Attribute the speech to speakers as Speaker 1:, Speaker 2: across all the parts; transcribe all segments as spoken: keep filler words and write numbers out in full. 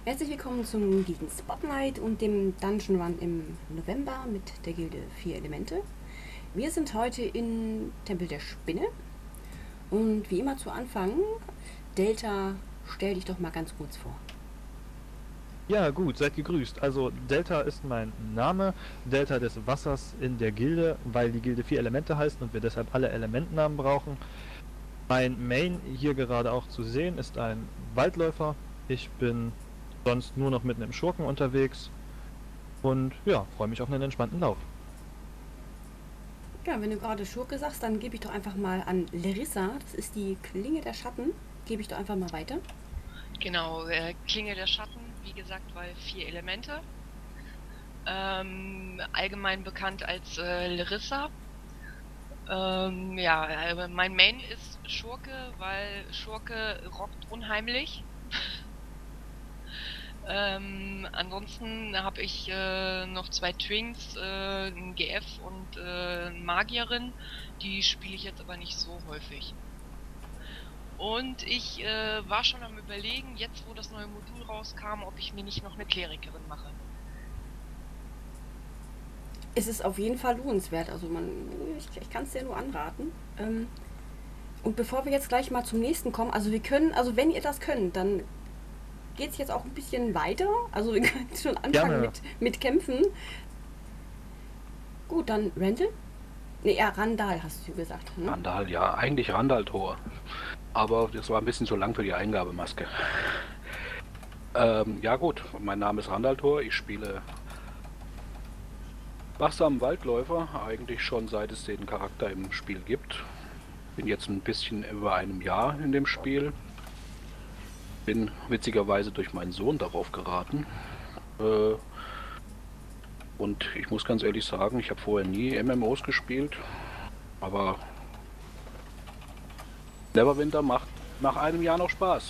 Speaker 1: Herzlich willkommen zum Gilden Spotlight und dem Dungeon Run im November mit der Gilde Vier Elemente. Wir sind heute in Tempel der Spinne und wie immer zu Anfang, Delta, stell dich doch mal ganz kurz vor.
Speaker 2: Ja, gut, seid gegrüßt. Also Delta ist mein Name, Delta des Wassers in der Gilde, weil die Gilde vier Elemente heißt und wir deshalb alle Elementnamen brauchen. Mein Main hier gerade auch zu sehen ist ein Waldläufer. Ich bin sonst nur noch mitten im Schurken unterwegs und ja, freue mich auf einen entspannten Lauf.
Speaker 1: Ja, wenn du gerade Schurke sagst, dann gebe ich doch einfach mal an Larissa, das ist die Klinge der Schatten, gebe ich doch einfach mal weiter.
Speaker 3: Genau, äh, Klinge der Schatten, wie gesagt, weil vier Elemente. Ähm, allgemein bekannt als äh, Larissa. Ähm, ja, äh, mein Main ist Schurke, weil Schurke rockt unheimlich. ähm, ansonsten habe ich äh, noch zwei Twinks, äh, ein G F und äh, eine Magierin. Die spiele ich jetzt aber nicht so häufig. Und ich äh, war schon am Überlegen, jetzt wo das neue Modul rauskam, ob ich mir nicht noch eine Klerikerin mache.
Speaker 1: Es ist auf jeden Fall lohnenswert, also man, ich, ich kann es dir nur anraten. Ähm, und bevor wir jetzt gleich mal zum nächsten kommen, also wir können, also wenn ihr das könnt, dann geht es jetzt auch ein bisschen weiter. Also wir können schon anfangen mit, mit Kämpfen. Gut, dann Randall? Ne, ja, Randall hast du gesagt. Ne?
Speaker 4: Randall, ja, eigentlich Randall-Tor. Aber das war ein bisschen zu lang für die Eingabemaske. Ähm, ja gut, mein Name ist Randall-Tor. Ich spiele wachsamen Waldläufer, eigentlich schon seit es den Charakter im Spiel gibt. Bin jetzt ein bisschen über einem Jahr in dem Spiel. Bin witzigerweise durch meinen Sohn darauf geraten. Äh, und ich muss ganz ehrlich sagen, ich habe vorher nie M M Os gespielt. Aber Neverwinter macht nach einem Jahr noch Spaß.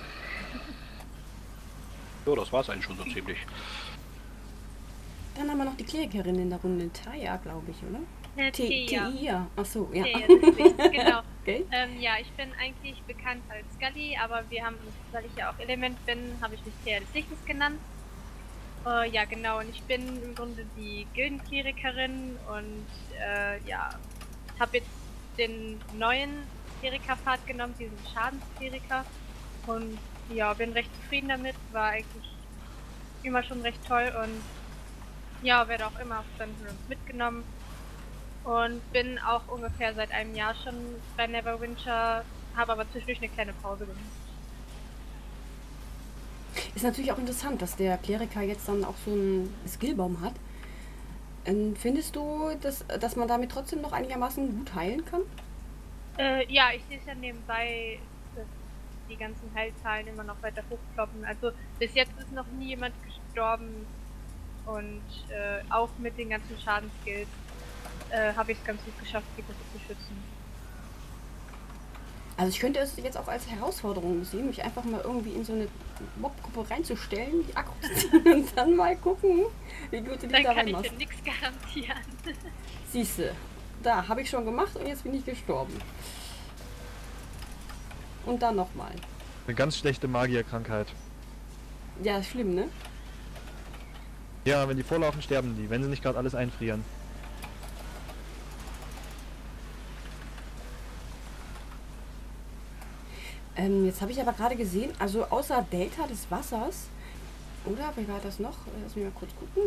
Speaker 4: So, das war's eigentlich schon so ziemlich.
Speaker 1: Dann haben wir noch die Klerikerin in der Runde, Taya, glaube ich, oder?
Speaker 5: Äh, Tia.
Speaker 1: Tia, achso, ja.
Speaker 5: Tia, das ist richtig, genau.
Speaker 1: Okay.
Speaker 5: Ähm, ja, ich bin eigentlich bekannt als Scully, aber wir haben, weil ich ja auch Element bin, habe ich mich Tia des Lichtes genannt. Äh, ja, genau, und ich bin im Grunde die Gildenklerikerin und äh, ja, habe jetzt den neuen Klerikerpfad genommen, diesen Schadenskleriker. Und ja, bin recht zufrieden damit, war eigentlich immer schon recht toll und ja, werde auch immer auf Dungeons mitgenommen. Und bin auch ungefähr seit einem Jahr schon bei Neverwinter, habe aber zwischendurch eine kleine Pause gemacht.
Speaker 1: Ist natürlich auch interessant, dass der Kleriker jetzt dann auch so einen Skillbaum hat. Ähm, findest du, dass, dass man damit trotzdem noch einigermaßen gut heilen kann?
Speaker 5: Äh, ja, ich sehe es ja nebenbei, dass die ganzen Heilzahlen immer noch weiter hochkloppen. Also bis jetzt ist noch nie jemand gestorben und äh, auch mit den ganzen Schadenskills äh, habe ich es ganz gut geschafft, die Gruppe zu schützen.
Speaker 1: Also ich könnte es jetzt auch als Herausforderung sehen, mich einfach mal irgendwie in so eine Mobgruppe reinzustellen, die Akkus ziehen und dann mal gucken, wie gut du dich
Speaker 5: Dann
Speaker 1: da
Speaker 5: kann ich
Speaker 1: reinmachst.
Speaker 5: dir nichts garantieren.
Speaker 1: Siehste, da habe ich schon gemacht und jetzt bin ich gestorben. Und dann nochmal.
Speaker 2: Eine ganz schlechte Magierkrankheit.
Speaker 1: Ja, ist schlimm, ne?
Speaker 2: Ja, wenn die vorlaufen, sterben die, wenn sie nicht gerade alles einfrieren.
Speaker 1: Ähm, jetzt habe ich aber gerade gesehen, also außer Delta des Wassers, oder? Wie war das noch? Lass mich mal kurz gucken.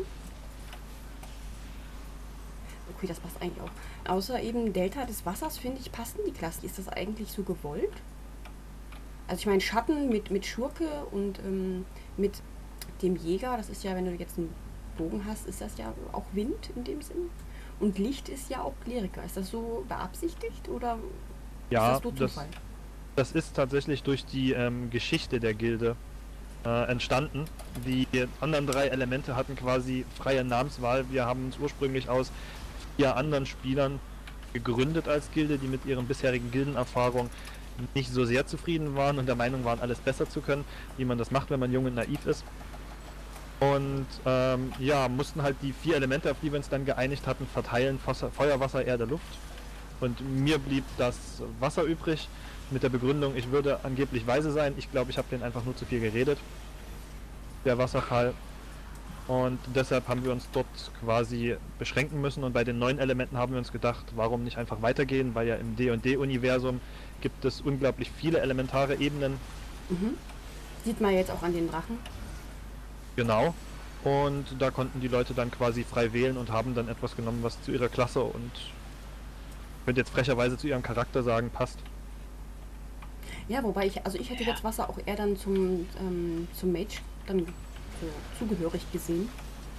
Speaker 1: Okay, das passt eigentlich auch. Außer eben Delta des Wassers, finde ich, passen die Klassen. Ist das eigentlich so gewollt? Also ich meine, Schatten mit, mit Schurke und ähm, mit dem Jäger, das ist ja, wenn du jetzt einen Bogen hast, ist das ja auch Wind in dem Sinn. Und Licht ist ja auch Kleriker. Ist das so beabsichtigt oder
Speaker 2: Ja,
Speaker 1: ist das so
Speaker 2: das,
Speaker 1: Zufall?
Speaker 2: das ist tatsächlich durch die ähm, Geschichte der Gilde äh, entstanden. Die anderen drei Elemente hatten quasi freie Namenswahl. Wir haben uns ursprünglich aus vier anderen Spielern gegründet als Gilde, die mit ihren bisherigen Gildenerfahrungen nicht so sehr zufrieden waren und der Meinung waren, alles besser zu können, wie man das macht, wenn man jung und naiv ist. Und ähm, ja, mussten halt die vier Elemente, auf die wir uns dann geeinigt hatten, verteilen: Feuer, Wasser, Erde, Luft. Und mir blieb das Wasser übrig, mit der Begründung, ich würde angeblich weise sein. Ich glaube, ich habe denen einfach nur zu viel geredet. der Wasserfall. Und deshalb haben wir uns dort quasi beschränken müssen und bei den neuen Elementen haben wir uns gedacht, warum nicht einfach weitergehen, weil ja im D und D-Universum gibt es unglaublich viele elementare Ebenen.
Speaker 1: Mhm. Sieht man jetzt auch an den Drachen.
Speaker 2: Genau. Und da konnten die Leute dann quasi frei wählen und haben dann etwas genommen, was zu ihrer Klasse und ich könnte jetzt frecherweise zu ihrem Charakter sagen, passt.
Speaker 1: Ja, wobei ich, also ich hätte jetzt Wasser auch eher dann zum, ähm, zum Mage dann so zugehörig gesehen.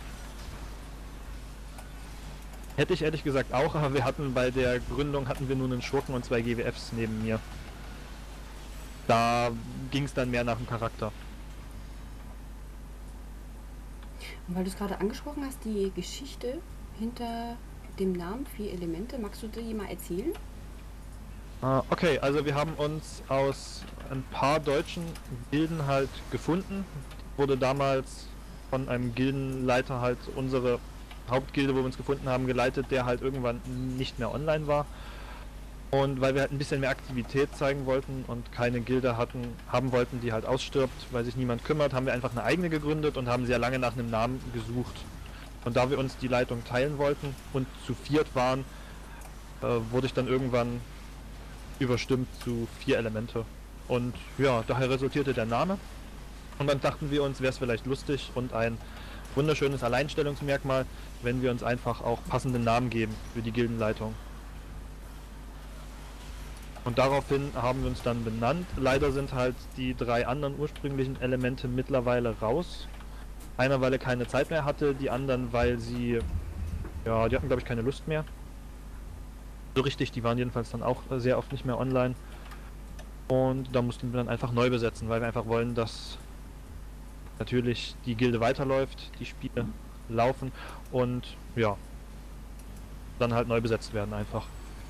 Speaker 2: Hätte ich ehrlich gesagt auch, aber wir hatten bei der Gründung hatten wir nur einen Schurken und zwei G W Fs neben mir. Da ging es dann mehr nach dem Charakter.
Speaker 1: Und weil du es gerade angesprochen hast, die Geschichte hinter dem Namen Vier Elemente, magst du die mal erzählen?
Speaker 2: Uh, okay, also wir haben uns aus ein paar deutschen Gilden halt gefunden. Wurde damals von einem Gildenleiter halt unsere Hauptgilde, wo wir uns gefunden haben, geleitet, der halt irgendwann nicht mehr online war. Und weil wir halt ein bisschen mehr Aktivität zeigen wollten und keine Gilde hatten, haben wollten, die halt ausstirbt, weil sich niemand kümmert, haben wir einfach eine eigene gegründet und haben sehr lange nach einem Namen gesucht. Und da wir uns die Leitung teilen wollten und zu viert waren, äh, wurde ich dann irgendwann überstimmt zu vier Elemente. Und ja, daher resultierte der Name. Und dann dachten wir uns, wäre es vielleicht lustig und ein wunderschönes Alleinstellungsmerkmal, wenn wir uns einfach auch passende Namen geben für die Gildenleitung. Und daraufhin haben wir uns dann benannt. Leider sind halt die drei anderen ursprünglichen Elemente mittlerweile raus. Einer, weil er keine Zeit mehr hatte, die anderen, weil sie, ja, die hatten glaube ich keine Lust mehr. So richtig, die waren jedenfalls dann auch sehr oft nicht mehr online. Und da mussten wir dann einfach neu besetzen, weil wir einfach wollen, dass natürlich die Gilde weiterläuft, die Spiele laufen und ja, dann halt neu besetzt werden einfach.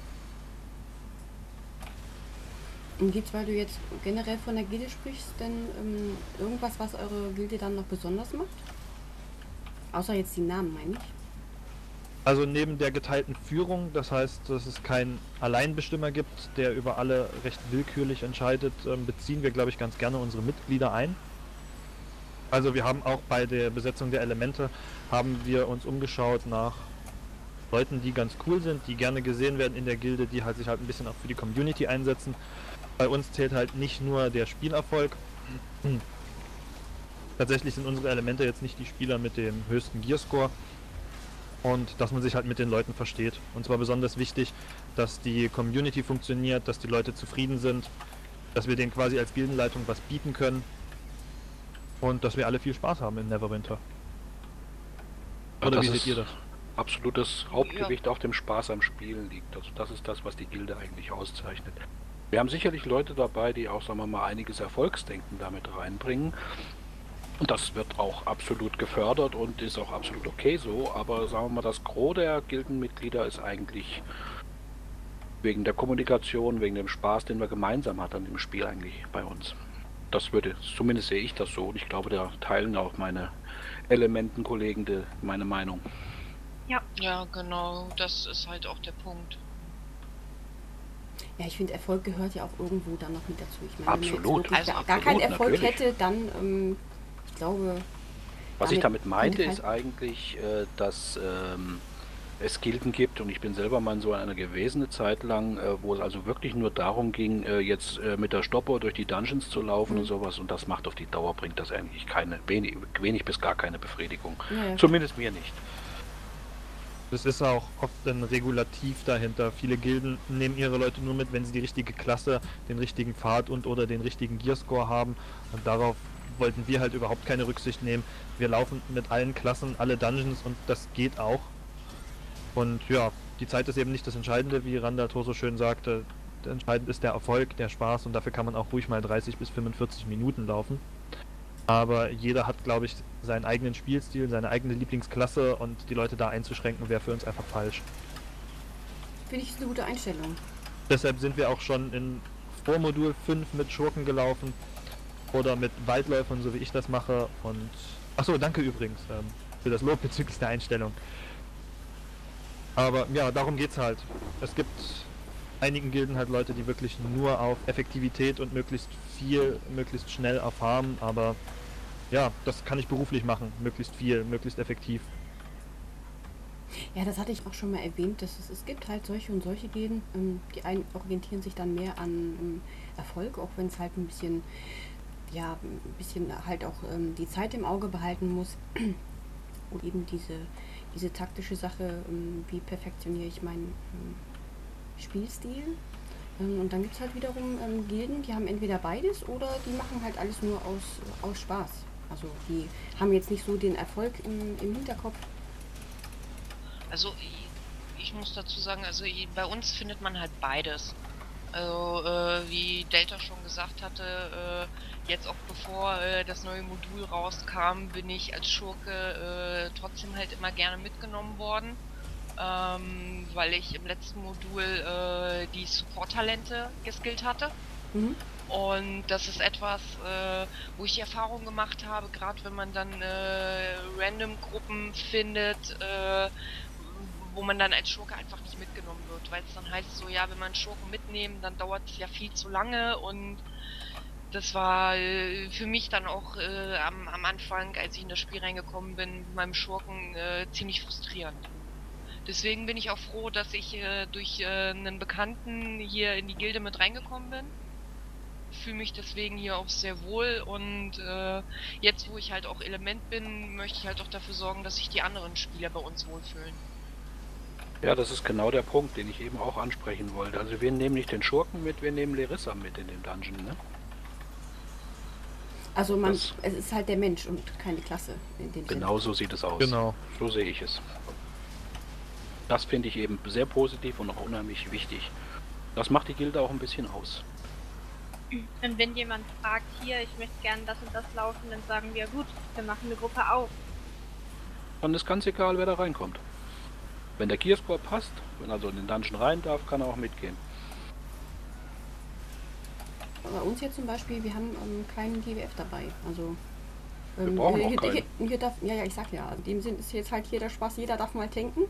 Speaker 1: Und gibt's, weil du jetzt generell von der Gilde sprichst, denn ähm, irgendwas, was eure Gilde dann noch besonders macht? Außer jetzt die Namen, meine ich.
Speaker 2: Also neben der geteilten Führung, das heißt, dass es keinen Alleinbestimmer gibt, der über alle recht willkürlich entscheidet, ähm, beziehen wir, glaube ich, ganz gerne unsere Mitglieder ein. Also wir haben auch bei der Besetzung der Elemente, haben wir uns umgeschaut nach Leuten, die ganz cool sind, die gerne gesehen werden in der Gilde, die halt sich halt ein bisschen auch für die Community einsetzen. Bei uns zählt halt nicht nur der Spielerfolg. Hm. Tatsächlich sind unsere Elemente jetzt nicht die Spieler mit dem höchsten Gearscore. Und dass man sich halt mit den Leuten versteht. Und zwar besonders wichtig, dass die Community funktioniert, dass die Leute zufrieden sind, dass wir denen quasi als Gildenleitung was bieten können und dass wir alle viel Spaß haben in Neverwinter. Oder
Speaker 4: Das
Speaker 2: wie seht
Speaker 4: ist
Speaker 2: ihr das?
Speaker 4: absolutes Hauptgewicht auf dem Spaß am Spielen liegt. Also das ist das, was die Gilde eigentlich auszeichnet. Wir haben sicherlich Leute dabei, die auch, sagen wir mal, einiges Erfolgsdenken damit reinbringen. Und das wird auch absolut gefördert und ist auch absolut okay so, aber sagen wir mal, das Gros der Gildenmitglieder ist eigentlich wegen der Kommunikation, wegen dem Spaß, den wir gemeinsam hatten im Spiel eigentlich bei uns. Das würde, zumindest sehe ich das so und ich glaube, da teilen auch meine Elementenkollegen de, meine Meinung.
Speaker 5: Ja.
Speaker 3: Ja, genau, das ist halt auch der Punkt.
Speaker 1: Ja, ich finde, Erfolg gehört ja auch irgendwo dann noch mit dazu. Ich meine,
Speaker 4: Absolut.
Speaker 1: wenn man jetzt wirklich
Speaker 3: Also
Speaker 1: gar, gar
Speaker 4: absolut,
Speaker 1: keinen Erfolg
Speaker 4: natürlich.
Speaker 1: hätte, dann, ähm, ich glaube...
Speaker 4: Was ich damit meinte,
Speaker 1: könnte
Speaker 4: ist eigentlich, äh, dass ähm, es Gilden gibt und ich bin selber mal in so einer gewesen eine Zeit lang, äh, wo es also wirklich nur darum ging, äh, jetzt äh, mit der Stoppuhr durch die Dungeons zu laufen
Speaker 1: Mhm.
Speaker 4: und sowas und das macht auf die Dauer, bringt das eigentlich keine, wenig, wenig bis gar keine Befriedigung.
Speaker 1: Ja, ja.
Speaker 4: Zumindest mir nicht.
Speaker 2: Das ist auch oft ein Regulativ dahinter. Viele Gilden nehmen ihre Leute nur mit, wenn sie die richtige Klasse, den richtigen Pfad und oder den richtigen Gearscore haben. Und darauf wollten wir halt überhaupt keine Rücksicht nehmen. Wir laufen mit allen Klassen, alle Dungeons und das geht auch. Und ja, die Zeit ist eben nicht das Entscheidende, wie Randaltor so schön sagte. Entscheidend ist der Erfolg, der Spaß und dafür kann man auch ruhig mal dreißig bis fünfundvierzig Minuten laufen. Aber jeder hat, glaube ich, seinen eigenen Spielstil, seine eigene Lieblingsklasse und die Leute da einzuschränken, wäre für uns einfach falsch.
Speaker 1: Finde ich, ist eine gute Einstellung.
Speaker 2: Deshalb sind wir auch schon in Vormodul fünf mit Schurken gelaufen oder mit Waldläufern, so wie ich das mache. Und achso, danke übrigens ähm, für das Lob bezüglich der Einstellung. Aber ja, darum geht's halt. Es gibt einigen Gilden halt Leute, die wirklich nur auf Effektivität und möglichst viel, möglichst schnell erfahren, aber ja, das kann ich beruflich machen, möglichst viel, möglichst effektiv.
Speaker 1: Ja, das hatte ich auch schon mal erwähnt, dass es, es gibt halt solche und solche Gilden, ähm, die einen orientieren sich dann mehr an ähm, Erfolg, auch wenn es halt ein bisschen, ja, ein bisschen halt auch ähm, die Zeit im Auge behalten muss. Und eben diese, diese taktische Sache, ähm, wie perfektioniere ich meinen ähm, Spielstil. Ähm, und dann gibt es halt wiederum ähm, Gilden, die haben entweder beides oder die machen halt alles nur aus, aus Spaß. Also die haben jetzt nicht so den Erfolg im, im Hinterkopf.
Speaker 3: Also ich, ich muss dazu sagen, also i- bei uns findet man halt beides. Also äh, wie Delta schon gesagt hatte, äh, jetzt auch bevor äh, das neue Modul rauskam, bin ich als Schurke äh, trotzdem halt immer gerne mitgenommen worden, ähm, weil ich im letzten Modul äh, die Support-Talente geskillt hatte.
Speaker 1: Mhm.
Speaker 3: Und das ist etwas, äh, wo ich die Erfahrung gemacht habe, gerade wenn man dann äh, Random-Gruppen findet, äh, wo man dann als Schurke einfach nicht mitgenommen wird, weil es dann heißt so, ja, wenn man Schurken mitnehmen, dann dauert es ja viel zu lange und das war äh, für mich dann auch äh, am, am Anfang, als ich in das Spiel reingekommen bin, mit meinem Schurken äh, ziemlich frustrierend. Deswegen bin ich auch froh, dass ich äh, durch äh, einen Bekannten hier in die Gilde mit reingekommen bin. Fühle mich deswegen hier auch sehr wohl und äh, jetzt, wo ich halt auch Element bin, möchte ich halt auch dafür sorgen, dass sich die anderen Spieler bei uns wohlfühlen.
Speaker 4: Ja, das ist genau der Punkt, den ich eben auch ansprechen wollte. Also wir nehmen nicht den Schurken mit, wir nehmen Lerissa mit in den Dungeon, ne?
Speaker 1: Also man,
Speaker 4: Das-
Speaker 1: es ist halt der Mensch und keine Klasse in dem Sinne.
Speaker 4: Genau so sieht es aus.
Speaker 2: Genau.
Speaker 4: So sehe ich es. Das finde ich eben sehr positiv und auch unheimlich wichtig. Das macht die Gilde auch ein bisschen aus.
Speaker 5: Und wenn jemand fragt, hier, ich möchte gerne das und das laufen, dann sagen wir, gut, wir machen eine Gruppe auf.
Speaker 4: Dann ist ganz egal, wer da reinkommt. Wenn der Gearscore passt, wenn also in den Dungeon rein darf, kann er auch mitgehen.
Speaker 1: Bei uns jetzt zum Beispiel, wir haben einen kleinen G W F dabei. Also
Speaker 4: Wir brauchen auch
Speaker 1: hier,
Speaker 4: keinen.
Speaker 1: hier, hier darf, ja, ja, ich sag ja, in dem Sinn ist jetzt halt hier der Spaß, jeder darf mal tanken.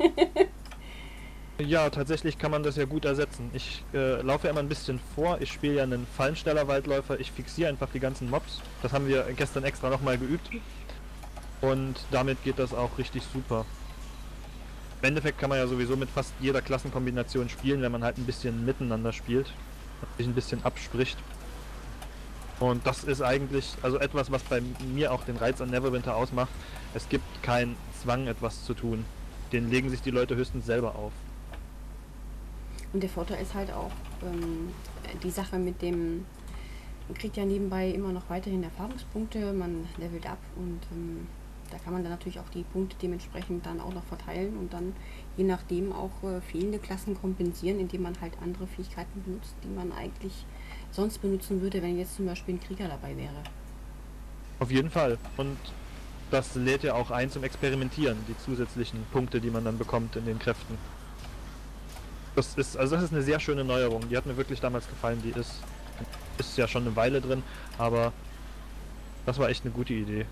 Speaker 2: Ja, tatsächlich kann man das ja gut ersetzen. Ich äh, laufe ja immer ein bisschen vor, ich spiele ja einen Fallensteller-Waldläufer, ich fixiere einfach die ganzen Mobs. Das haben wir gestern extra nochmal geübt. Und damit geht das auch richtig super. Im Endeffekt kann man ja sowieso mit fast jeder Klassenkombination spielen, wenn man halt ein bisschen miteinander spielt. Und sich ein bisschen abspricht. Und das ist eigentlich also etwas, was bei mir auch den Reiz an Neverwinter ausmacht. Es gibt keinen Zwang, etwas zu tun. Den legen sich die Leute höchstens selber auf.
Speaker 1: Und der Vorteil ist halt auch ähm, die Sache mit dem, man kriegt ja nebenbei immer noch weiterhin Erfahrungspunkte, man levelt ab und ähm, da kann man dann natürlich auch die Punkte dementsprechend dann auch noch verteilen und dann je nachdem auch äh, fehlende Klassen kompensieren, indem man halt andere Fähigkeiten benutzt, die man eigentlich sonst benutzen würde, wenn jetzt zum Beispiel ein Krieger dabei wäre.
Speaker 2: Auf jeden Fall. Und das lädt ja auch ein zum Experimentieren, die zusätzlichen Punkte, die man dann bekommt in den Kräften. Das ist, also das ist eine sehr schöne Neuerung. Die hat mir wirklich damals gefallen. Die ist, ist ja schon eine Weile drin, aber das war echt eine gute Idee.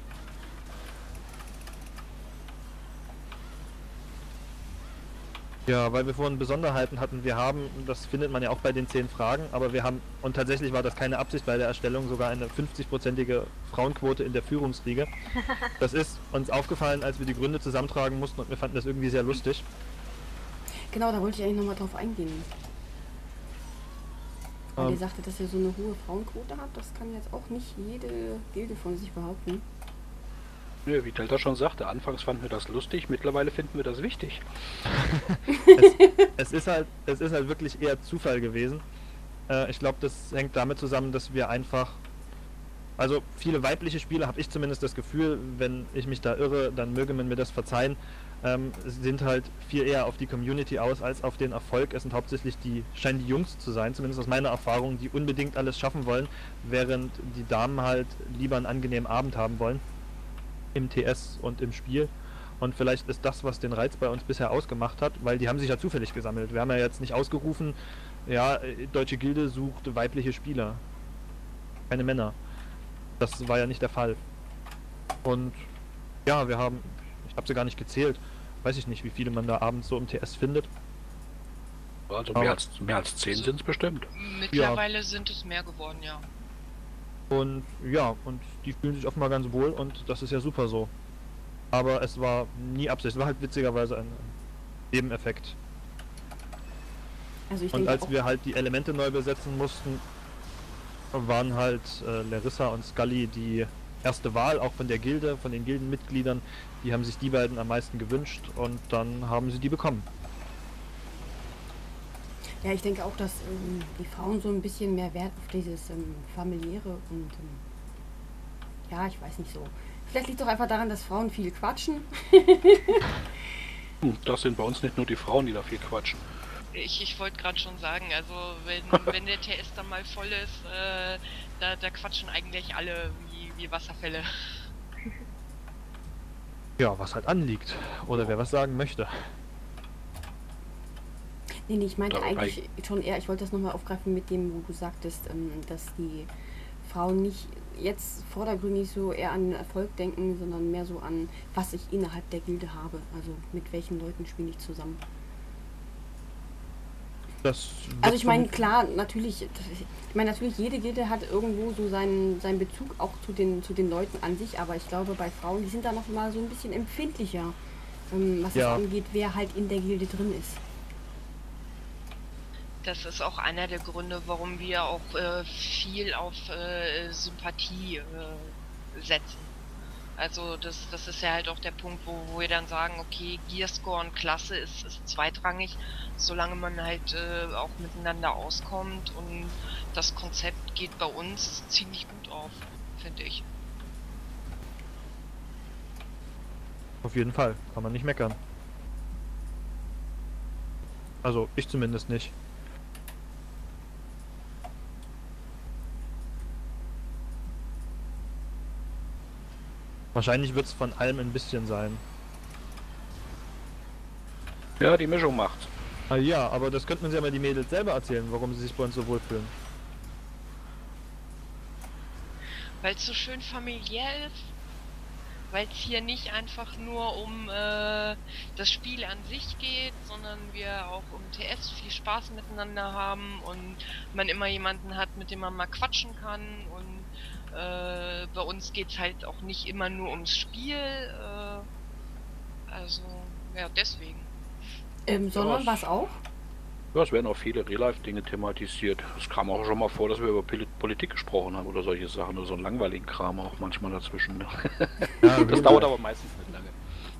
Speaker 2: Ja, weil wir vorhin Besonderheiten hatten, wir haben, das findet man ja auch bei den zehn Fragen, aber wir haben, und tatsächlich war das keine Absicht bei der Erstellung, sogar eine fünfzig-prozentige Frauenquote in der Führungsriege. Das ist uns aufgefallen, als wir die Gründe zusammentragen mussten und wir fanden das irgendwie sehr lustig.
Speaker 1: Genau, da wollte ich eigentlich nochmal drauf eingehen. Weil
Speaker 2: Ähm.
Speaker 1: ihr sagte, dass ihr so eine hohe Frauenquote habt, das kann jetzt auch nicht jede Gilde von sich behaupten.
Speaker 4: Nö, wie Delta schon sagte, anfangs fanden wir das lustig, mittlerweile finden wir das wichtig.
Speaker 2: es, es, ist halt, es ist halt wirklich eher Zufall gewesen. Äh, ich glaube, das hängt damit zusammen, dass wir einfach, also viele weibliche Spieler, habe ich zumindest das Gefühl, wenn ich mich da irre, dann möge man mir das verzeihen, ähm, sind halt viel eher auf die Community aus als auf den Erfolg. Es sind hauptsächlich die, scheinen die Jungs zu sein, zumindest aus meiner Erfahrung, die unbedingt alles schaffen wollen, während die Damen halt lieber einen angenehmen Abend haben wollen. Im T S und im Spiel. Und vielleicht ist das, was den Reiz bei uns bisher ausgemacht hat, weil die haben sich ja zufällig gesammelt. Wir haben ja jetzt nicht ausgerufen, ja, Deutsche Gilde sucht weibliche Spieler. Keine Männer. Das war ja nicht der Fall. Und ja, wir haben, ich habe sie gar nicht gezählt, weiß ich nicht, wie viele man da abends so im T S findet.
Speaker 4: Also
Speaker 2: Aber-
Speaker 4: mehr als, mehr als zehn sind es bestimmt.
Speaker 3: Mittlerweile sind es mehr geworden, ja.
Speaker 2: Und ja, und die fühlen sich offenbar ganz wohl und das ist ja super so. Aber es war nie Absicht, es war halt witzigerweise ein Nebeneffekt.
Speaker 1: Also ich
Speaker 2: Und
Speaker 1: denke
Speaker 2: als
Speaker 1: auch,
Speaker 2: wir halt die Elemente neu besetzen mussten, waren halt äh, Larissa und Scully die erste Wahl, auch von der Gilde, von den Gildenmitgliedern. Die haben sich die beiden am meisten gewünscht und dann haben sie die bekommen.
Speaker 1: ja, ich denke auch, dass ähm, die Frauen so ein bisschen mehr Wert auf dieses ähm, familiäre und ähm, ja, ich weiß nicht so. Vielleicht liegt es doch einfach daran, dass Frauen viel quatschen.
Speaker 4: Hm, Das sind bei uns nicht nur die Frauen, die da viel quatschen.
Speaker 3: Ich, ich wollte gerade schon sagen, also wenn, wenn der T S dann mal voll ist, äh, da, da quatschen eigentlich alle wie, wie Wasserfälle.
Speaker 2: Ja, was halt anliegt. Oder wer was sagen möchte.
Speaker 1: Nee, nee, ich meinte
Speaker 4: Dabei-
Speaker 1: eigentlich schon eher, ich wollte das nochmal aufgreifen mit dem, wo du sagtest, ähm, dass die Frauen nicht jetzt vordergründig so eher an Erfolg denken, sondern mehr so an, was ich innerhalb der Gilde habe. Also mit welchen Leuten spiele ich zusammen.
Speaker 2: Das
Speaker 1: Also ich
Speaker 2: wird
Speaker 1: meine,
Speaker 2: vermutlich-
Speaker 1: klar, natürlich, ich meine, natürlich jede Gilde hat irgendwo so seinen, seinen Bezug auch zu den, zu den Leuten an sich, aber ich glaube, bei Frauen, die sind da noch mal so ein bisschen empfindlicher, ähm, was
Speaker 2: Ja.
Speaker 1: es angeht, wer halt in der Gilde drin ist.
Speaker 3: Das ist auch einer der Gründe, warum wir auch äh, viel auf äh, Sympathie äh, setzen. Also das, das ist ja halt auch der Punkt, wo, wo wir dann sagen, okay, Gearscore und Klasse ist, ist zweitrangig, solange man halt äh, auch miteinander auskommt und das Konzept geht bei uns ziemlich gut auf, finde ich.
Speaker 2: Auf jeden Fall, kann man nicht meckern. Also, ich zumindest nicht. Wahrscheinlich wird es von allem ein bisschen sein.
Speaker 4: Ja, die Mischung macht's.
Speaker 2: Ah, ja, aber das könnten uns ja mal die Mädels selber erzählen, warum sie sich bei uns so wohlfühlen.
Speaker 3: Weil es so schön familiär ist, weil es hier nicht einfach nur um äh, das Spiel an sich geht, sondern wir auch im T S viel Spaß miteinander haben und man immer jemanden hat, mit dem man mal quatschen kann und äh, bei uns geht's halt auch nicht immer nur ums Spiel, äh, also ja, deswegen.
Speaker 1: Ähm, sondern
Speaker 4: es-
Speaker 1: was auch?
Speaker 4: Ja, es werden auch viele Real-Life-Dinge thematisiert. Es kam auch schon mal vor, dass wir über Poli- Politik gesprochen haben oder solche Sachen oder so einen langweiligen Kram auch manchmal dazwischen. Ne?
Speaker 2: Ja,
Speaker 4: Das dauert aber meistens nicht lange.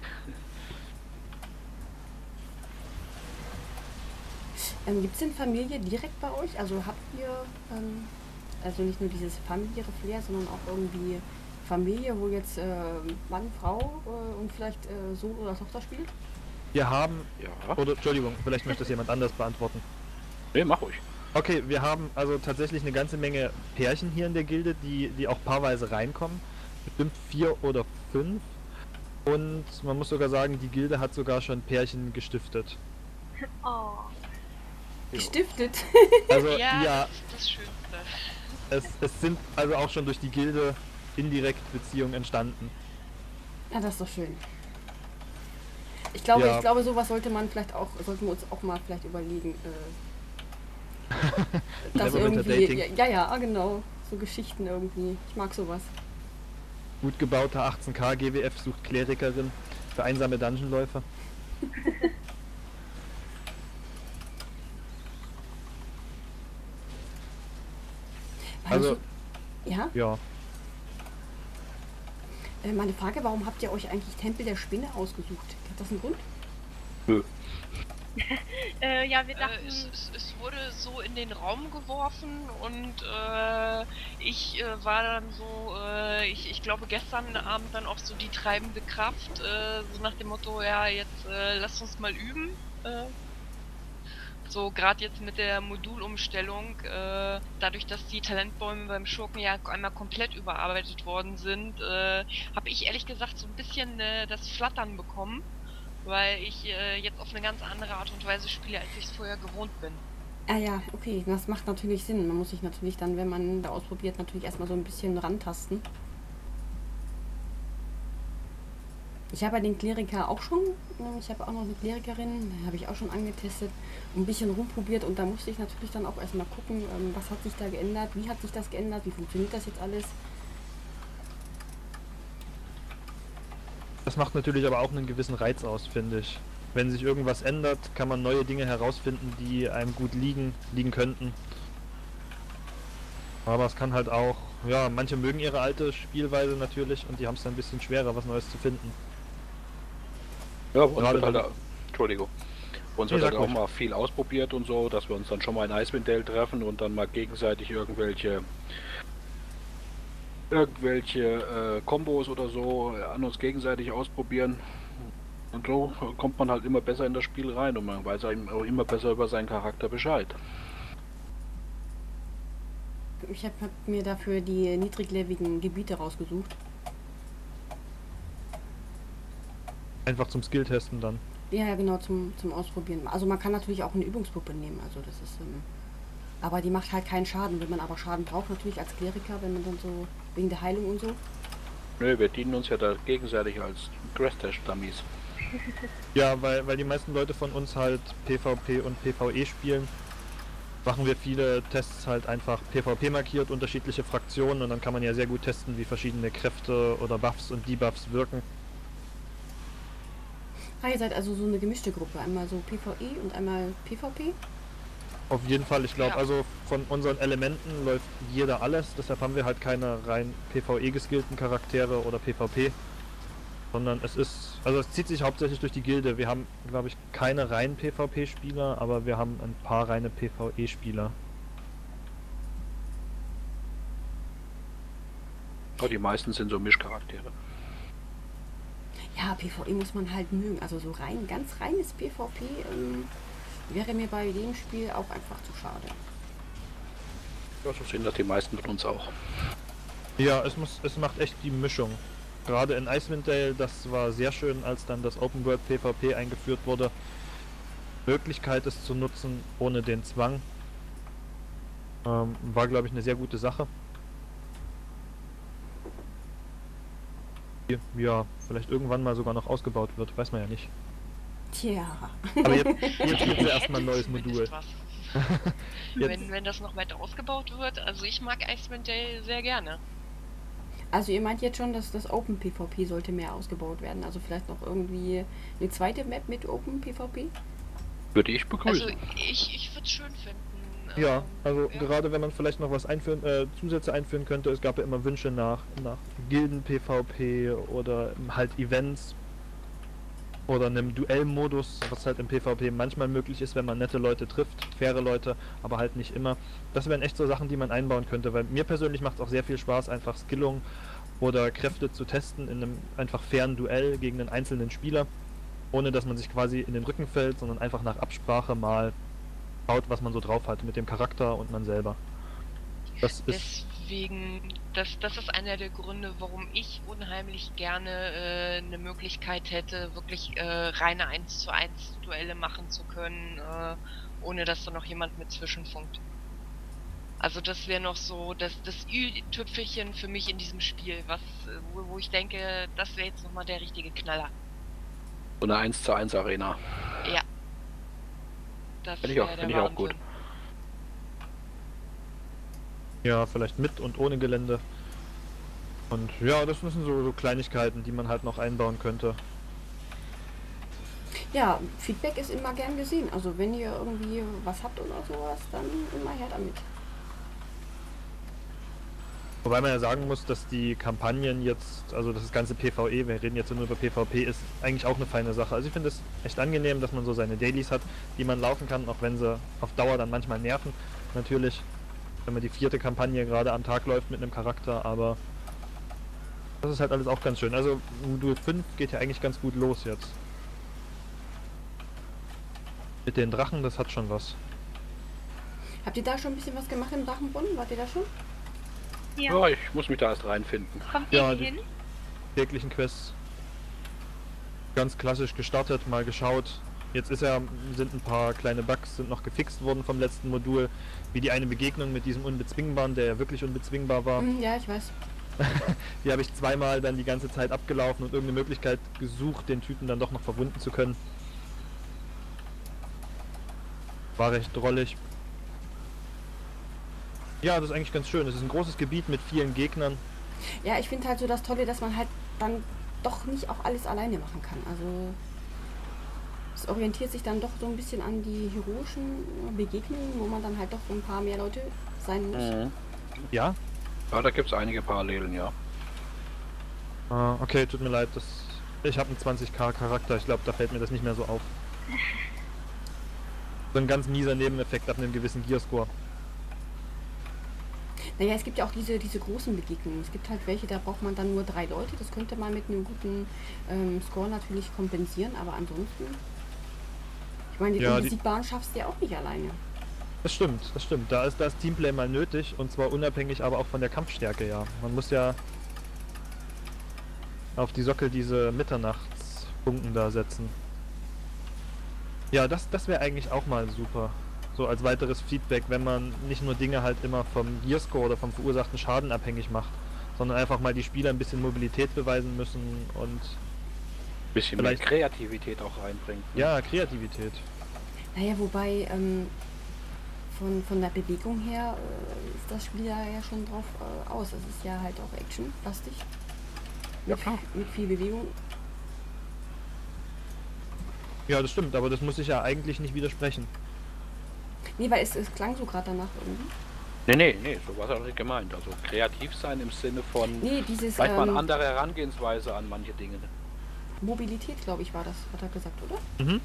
Speaker 1: Ähm, Gibt es denn Familie direkt bei euch? Also habt ihr, ähm, also nicht nur dieses familiäre Flair, sondern auch irgendwie Familie, wo jetzt äh, Mann, Frau äh, und vielleicht äh, Sohn oder Tochter spielt?
Speaker 2: Wir haben,
Speaker 4: Ja.
Speaker 2: oder Entschuldigung, vielleicht möchte das jemand anders beantworten.
Speaker 4: Nee, mach ruhig.
Speaker 2: Okay, wir haben also tatsächlich eine ganze Menge Pärchen hier in der Gilde, die, die auch paarweise reinkommen. Bestimmt vier oder fünf. Und man muss sogar sagen, die Gilde hat sogar schon Pärchen gestiftet.
Speaker 5: Oh.
Speaker 1: Gestiftet.
Speaker 2: Also
Speaker 3: Ja,
Speaker 2: ja,
Speaker 3: das ist das Schönste.
Speaker 2: es, es sind also auch schon durch die Gilde indirekt Beziehungen entstanden.
Speaker 1: Ja, das ist doch schön. Ich glaube,
Speaker 2: Ja.
Speaker 1: ich glaube, sowas sollte man vielleicht auch, sollten wir uns auch mal vielleicht überlegen. Äh, das
Speaker 2: Neverwinter
Speaker 1: irgendwie,
Speaker 2: Dating.
Speaker 1: ja, ja, ja, genau. So Geschichten irgendwie. Ich mag sowas.
Speaker 2: Gut gebauter achtzehn K G W F sucht Klerikerin für einsame Dungeonläufer. Also-
Speaker 1: du, ja,
Speaker 2: Ja,
Speaker 1: äh, meine Frage, warum habt ihr euch eigentlich Tempel der Spinne ausgesucht? Hat das einen Grund?
Speaker 4: Nö.
Speaker 5: Äh, ja, wir dachten,
Speaker 3: Äh, es, es, es wurde so in den Raum geworfen und äh, ich äh, war dann so, äh, ich, ich glaube gestern Abend dann auch so die treibende Kraft, äh, so nach dem Motto, ja, jetzt äh, lasst uns mal üben. Äh, so gerade jetzt mit der Modulumstellung, äh, dadurch, dass die Talentbäume beim Schurken ja einmal komplett überarbeitet worden sind, äh, habe ich ehrlich gesagt so ein bisschen äh, das Flattern bekommen. Weil ich äh, jetzt auf eine ganz andere Art und Weise spiele, als ich es vorher gewohnt bin.
Speaker 1: Ah ja, okay, das macht natürlich Sinn. Man muss sich natürlich dann, wenn man da ausprobiert, natürlich erstmal so ein bisschen rantasten. Ich habe ja den Kleriker auch schon. Ich habe auch noch eine Klerikerin, die habe ich auch schon angetestet, ein bisschen rumprobiert und da musste ich natürlich dann auch erstmal gucken, was hat sich da geändert, wie hat sich das geändert, wie funktioniert das jetzt alles.
Speaker 2: Das macht natürlich aber auch einen gewissen Reiz aus, finde ich. Wenn sich irgendwas ändert, kann man neue Dinge herausfinden, die einem gut liegen, liegen könnten. Aber es kann halt auch, ja, manche mögen ihre alte Spielweise natürlich und die haben es dann ein bisschen schwerer, was Neues zu finden.
Speaker 4: Ja, bei uns
Speaker 2: Gerade
Speaker 4: wird halt,
Speaker 2: wenn-
Speaker 4: Entschuldigung. Bei uns
Speaker 2: Nee,
Speaker 4: wird halt
Speaker 2: sag
Speaker 4: auch
Speaker 2: ruhig.
Speaker 4: mal viel ausprobiert und so, dass wir uns dann schon mal in Icewind Dale treffen und dann mal gegenseitig irgendwelche irgendwelche äh, Kombos oder so an uns gegenseitig ausprobieren. Und so kommt man halt immer besser in das Spiel rein und man weiß eben auch immer besser über seinen Charakter Bescheid.
Speaker 1: Ich habe hab mir dafür die niedrigleveligen Gebiete rausgesucht.
Speaker 2: Einfach zum Skill-Testen dann.
Speaker 1: Ja, ja, genau, zum, zum Ausprobieren. Also man kann natürlich auch eine Übungspuppe nehmen, also das ist, ähm, aber die macht halt keinen Schaden. Wenn man aber Schaden braucht, natürlich als Kleriker, wenn man dann so, wegen der Heilung und so.
Speaker 4: Nö, wir dienen uns ja da gegenseitig als Crash-Test-Dummies.
Speaker 2: Ja, weil, weil die meisten Leute von uns halt PvP und PvE spielen, machen wir viele Tests halt einfach PvP markiert, unterschiedliche Fraktionen und dann kann man ja sehr gut testen, wie verschiedene Kräfte oder Buffs und Debuffs wirken.
Speaker 1: Ah, ihr seid also so eine gemischte Gruppe. Einmal so PvE und einmal PvP.
Speaker 2: Auf jeden Fall, ich glaube,
Speaker 3: Ja.
Speaker 2: also von unseren Elementen läuft jeder alles, deshalb haben wir halt keine rein PvE geskillten Charaktere oder PvP, sondern es ist, also es zieht sich hauptsächlich durch die Gilde. Wir haben, glaube ich, keine reinen PvP-Spieler, aber wir haben ein paar reine PvE-Spieler.
Speaker 4: Aber die meisten sind so Mischcharaktere.
Speaker 1: Ja, PvE muss man halt mögen. Also so rein, ganz reines PvP ähm, wäre mir bei dem Spiel auch einfach zu schade.
Speaker 4: Ja, so sehen das die meisten von uns auch.
Speaker 2: Ja, es muss, es macht echt die Mischung. Gerade in Icewind Dale, das war sehr schön, als dann das Open World PvP eingeführt wurde. Möglichkeit es zu nutzen, ohne den Zwang. Ähm, war, glaube ich, eine sehr gute Sache. Die, ja, vielleicht irgendwann mal sogar noch ausgebaut wird, weiß man ja nicht.
Speaker 1: Tja.
Speaker 2: Aber jetzt, jetzt gibt es ja erstmal ein
Speaker 3: Hätte
Speaker 2: neues
Speaker 3: zumindest
Speaker 2: Modul.
Speaker 3: was.
Speaker 2: Jetzt,
Speaker 3: Wenn, wenn das noch weiter ausgebaut wird, also ich mag Icewind Dale sehr gerne.
Speaker 1: Also ihr meint jetzt schon, dass das Open PvP sollte mehr ausgebaut werden. Also vielleicht noch irgendwie eine zweite Map mit Open PvP?
Speaker 4: Würde ich begrüßen.
Speaker 3: Also ich, ich würde es schön finden.
Speaker 2: ja,
Speaker 3: ähm,
Speaker 2: also
Speaker 3: ja.
Speaker 2: gerade wenn man vielleicht noch was einführen, äh, Zusätze einführen könnte, es gab ja immer Wünsche nach, nach Gilden-PvP oder halt Events oder einem Duellmodus, was halt im PvP manchmal möglich ist, wenn man nette Leute trifft, faire Leute, aber halt nicht immer. Das wären echt so Sachen, die man einbauen könnte, weil mir persönlich macht es auch sehr viel Spaß, einfach Skillung oder Kräfte zu testen in einem einfach fairen Duell gegen einen einzelnen Spieler, ohne dass man sich quasi in den Rücken fällt, sondern einfach nach Absprache mal schaut, was man so drauf hat mit dem Charakter und man selber. Das ist
Speaker 3: Deswegen, das, das ist einer der Gründe, warum ich unheimlich gerne äh, eine Möglichkeit hätte, wirklich äh, reine eins zu eins Duelle machen zu können, äh, ohne dass da noch jemand mit zwischenfunkt. Also das wäre noch so das, das Ü-Tüpfelchen für mich in diesem Spiel, was, äh, wo, wo ich denke, das wäre jetzt nochmal der richtige Knaller.
Speaker 4: So eine eins zu eins Arena.
Speaker 3: Ja. Das
Speaker 4: Finde ich auch-
Speaker 3: wär der
Speaker 4: finde ich auch gut.
Speaker 3: Wahnsinn.
Speaker 2: ja vielleicht mit und ohne Gelände. Und ja, das sind so, so Kleinigkeiten, die man halt noch einbauen könnte.
Speaker 1: Ja, Feedback ist immer gern gesehen. Also wenn ihr irgendwie was habt oder sowas, dann immer her damit.
Speaker 2: Wobei man ja sagen muss, dass die Kampagnen jetzt, also das ganze PvE, wir reden jetzt nur über PvP, ist eigentlich auch eine feine Sache. Also ich finde es echt angenehm, dass man so seine Dailies hat, die man laufen kann, auch wenn sie auf Dauer dann manchmal nerven. Natürlich, wenn man die vierte Kampagne gerade am Tag läuft mit einem Charakter, aber das ist halt alles auch ganz schön. Also Modul fünf geht ja eigentlich ganz gut los jetzt. Mit den Drachen, das hat schon was.
Speaker 1: Habt ihr da schon ein bisschen was gemacht im Drachenbrunnen? Wart ihr da schon?
Speaker 5: Ja,
Speaker 4: Ja, ich muss mich da erst reinfinden.
Speaker 5: kommt ihr
Speaker 2: Ja,
Speaker 5: hier
Speaker 2: die-
Speaker 5: hin?
Speaker 2: Täglichen Quests ganz klassisch gestartet, mal geschaut. Jetzt ist ja, sind ein paar kleine Bugs sind noch gefixt worden vom letzten Modul, wie die eine Begegnung mit diesem Unbezwingbaren, der ja wirklich unbezwingbar war.
Speaker 1: Hm, ja, ich weiß.
Speaker 2: Die habe ich zweimal dann die ganze Zeit abgelaufen und irgendeine Möglichkeit gesucht, den Typen dann doch noch verwunden zu können. War recht drollig. Ja, das ist eigentlich ganz schön. Es ist ein großes Gebiet mit vielen Gegnern.
Speaker 1: Ja, ich finde halt so das Tolle, dass man halt dann doch nicht auch alles alleine machen kann. Also es orientiert sich dann doch so ein bisschen an die heroischen Begegnungen, wo man dann halt doch ein paar mehr Leute sein muss.
Speaker 4: Mhm.
Speaker 2: Ja?
Speaker 4: Ja, da gibt es einige Parallelen, ja.
Speaker 2: Ah, okay, tut mir leid. Das, ich habe einen zwanzig K Charakter. Ich glaube, da fällt mir das nicht mehr so auf. So ein ganz mieser Nebeneffekt ab einem gewissen Gearscore.
Speaker 1: Naja, es gibt ja auch diese, diese großen Begegnungen. Es gibt halt welche, da braucht man dann nur drei Leute. Das könnte man mit einem guten ähm, Score natürlich kompensieren, aber ansonsten... Ich meine, die
Speaker 2: Ja, die-
Speaker 1: Unbesiegbaren schaffst du ja auch nicht alleine.
Speaker 2: Das stimmt, das stimmt. Da ist das Teamplay mal nötig und zwar unabhängig aber auch von der Kampfstärke, ja. Man muss ja auf die Sockel diese Mitternachtspunkten da setzen. Ja, das, das wäre eigentlich auch mal super. So als weiteres Feedback, wenn man nicht nur Dinge halt immer vom Gearscore oder vom verursachten Schaden abhängig macht, sondern einfach mal die Spieler ein bisschen Mobilität beweisen müssen und
Speaker 4: Bisschen
Speaker 2: Vielleicht-
Speaker 4: mehr Kreativität auch reinbringt. ne?
Speaker 2: ja, Kreativität.
Speaker 1: Naja, wobei ähm, von, von der Bewegung her äh, ist das Spiel ja, ja schon drauf äh, aus. Es ist ja halt auch actionlastig.
Speaker 4: Ja,
Speaker 1: Mit,
Speaker 4: klar.
Speaker 1: mit viel Bewegung.
Speaker 2: Ja, das stimmt, aber das muss ich ja eigentlich nicht widersprechen.
Speaker 1: Nee, weil es, es klang so gerade danach irgendwie.
Speaker 4: Nee, nee, nee, so war es auch nicht gemeint. Also kreativ sein im Sinne von
Speaker 1: Nee, dieses
Speaker 4: vielleicht mal eine
Speaker 1: ähm,
Speaker 4: andere Herangehensweise an manche Dinge.
Speaker 1: Mobilität, glaube ich, war das, hat er gesagt, oder?
Speaker 2: Mhm.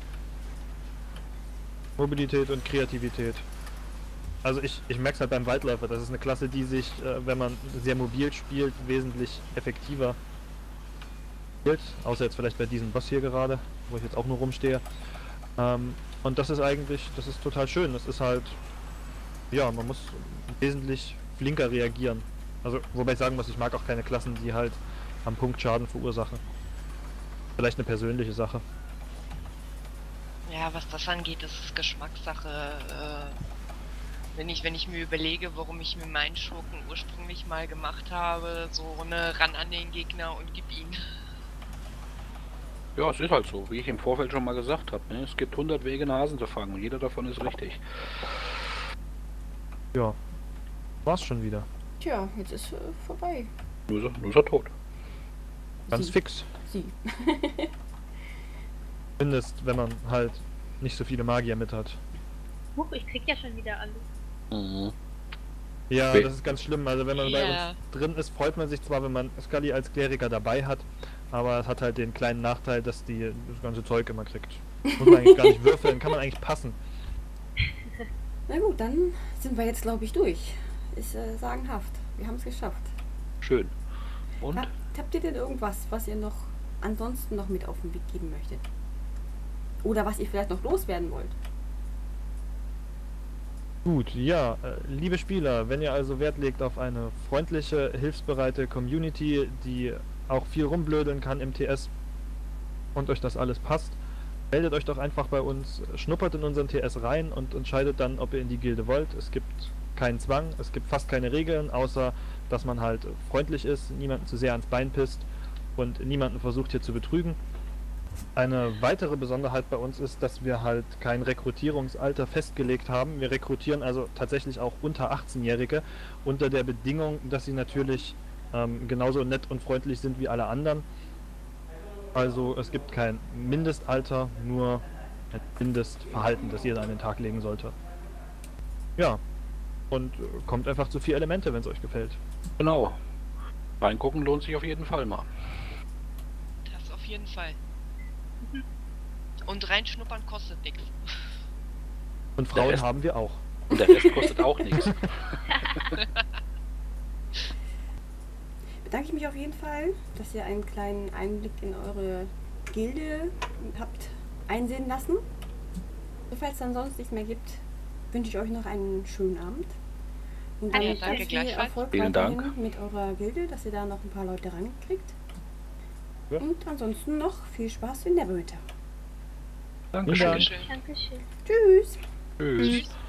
Speaker 2: Mobilität und Kreativität. Also ich, ich merke es halt beim Waldläufer, das ist eine Klasse, die sich, äh, wenn man sehr mobil spielt, wesentlich effektiver spielt. Außer jetzt vielleicht bei diesem Boss hier gerade, wo ich jetzt auch nur rumstehe. Ähm, und das ist eigentlich, das ist total schön. Das ist halt, ja, man muss wesentlich flinker reagieren. Also, wobei ich sagen muss, ich mag auch keine Klassen, die halt am Punkt Schaden verursachen. Vielleicht eine persönliche Sache.
Speaker 3: Ja, was das angeht, das ist Geschmackssache. Äh, wenn ich, wenn ich mir überlege, warum ich mir meinen Schurken ursprünglich mal gemacht habe, so eine ran an den Gegner und gib ihn.
Speaker 4: Ja, es ist halt so, wie ich im Vorfeld schon mal gesagt habe. Ne? Es gibt hundert Wege, Nasen zu fangen und jeder davon ist richtig.
Speaker 2: Ja, war's schon wieder.
Speaker 1: Tja, jetzt ist äh, vorbei.
Speaker 4: Nur ist er, nur ist er tot.
Speaker 2: Ganz
Speaker 1: Sie.
Speaker 2: fix.
Speaker 1: Sie.
Speaker 2: Zumindest, wenn man halt nicht so viele Magier mit hat.
Speaker 5: Huch, ich krieg ja schon wieder alles.
Speaker 4: Mhm.
Speaker 2: Ja,
Speaker 4: We-
Speaker 2: das ist ganz schlimm. Also wenn man bei
Speaker 3: Ja.
Speaker 2: uns drin ist, freut man sich zwar, wenn man Scully als Kleriker dabei hat, aber es hat halt den kleinen Nachteil, dass die das ganze Zeug immer kriegt. Muss man eigentlich gar nicht würfeln, kann man eigentlich passen.
Speaker 1: Na gut, dann sind wir jetzt, glaube ich, durch. Ist äh, sagenhaft. Wir haben es geschafft.
Speaker 4: Schön. Und?
Speaker 1: Habt, habt ihr denn irgendwas, was ihr noch ansonsten noch mit auf den Weg geben möchtet? Oder was ihr vielleicht noch loswerden wollt?
Speaker 2: Gut, ja, äh, liebe Spieler, wenn ihr also Wert legt auf eine freundliche, hilfsbereite Community, die auch viel rumblödeln kann im T S und euch das alles passt, meldet euch doch einfach bei uns, schnuppert in unseren T S rein und entscheidet dann, ob ihr in die Gilde wollt. Es gibt keinen Zwang, es gibt fast keine Regeln, außer dass man halt freundlich ist, niemanden zu sehr ans Bein pisst und niemanden versucht hier zu betrügen. Eine weitere Besonderheit bei uns ist, dass wir halt kein Rekrutierungsalter festgelegt haben. Wir rekrutieren also tatsächlich auch unter achtzehnjährige unter der Bedingung, dass sie natürlich ähm, genauso nett und freundlich sind wie alle anderen. Also es gibt kein Mindestalter, nur ein Mindestverhalten, das jeder an den Tag legen sollte. Ja, und äh, kommt einfach zu vier Elemente, wenn es euch gefällt.
Speaker 4: Genau. Reingucken lohnt sich auf jeden Fall mal.
Speaker 3: Das auf jeden Fall. Und reinschnuppern kostet nichts.
Speaker 2: Und Frauen
Speaker 4: Rest-
Speaker 2: haben wir auch.
Speaker 4: Und der Rest kostet auch nichts.
Speaker 1: Bedanke ich mich auf jeden Fall, dass ihr einen kleinen Einblick in eure Gilde habt einsehen lassen. Falls es dann sonst nichts mehr gibt, wünsche ich euch noch einen schönen Abend. Und dann
Speaker 3: Ja,
Speaker 1: ganz
Speaker 3: danke,
Speaker 1: viel
Speaker 3: gleichfalls.
Speaker 1: Erfolg
Speaker 4: Vielen
Speaker 1: weiterhin
Speaker 4: Dank.
Speaker 1: mit eurer Gilde, dass ihr da noch ein paar Leute rankriegt.
Speaker 2: Ja.
Speaker 1: Und ansonsten noch viel Spaß in der Neverwinter.
Speaker 4: Dankeschön.
Speaker 2: Dank.
Speaker 3: Dankeschön.
Speaker 5: Dankeschön.
Speaker 1: Tschüss!
Speaker 4: Tschüss.
Speaker 3: Tschüss.